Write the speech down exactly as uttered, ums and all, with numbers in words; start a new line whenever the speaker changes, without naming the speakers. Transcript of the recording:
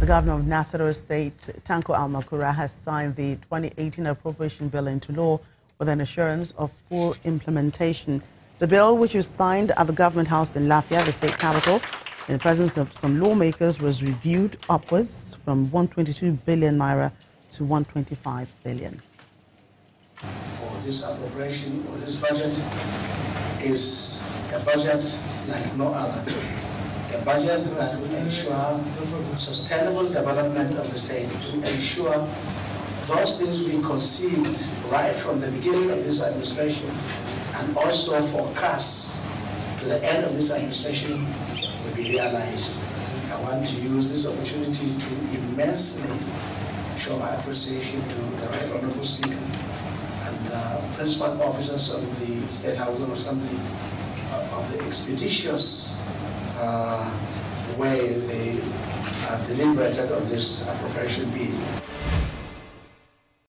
The governor of Nasarawa State, Al-Makura, has signed the twenty eighteen appropriation bill into law with an assurance of full implementation. The bill, which was signed at the Government House in Lafia, the state capital, in the presence of some lawmakers, was reviewed upwards from one hundred twenty-two billion naira to one hundred twenty-five billion.
For this appropriation, or this budget, is a budget like no other. A budget that will ensure sustainable development of the state, to ensure those things we conceived right from the beginning of this administration and also forecast to the end of this administration will be realized. I want to use this opportunity to immensely show my appreciation to the Right Honorable Speaker and uh, principal officers of the State House of Assembly uh, of the expeditious Uh, way they uh, deliberated on this appropriation bill.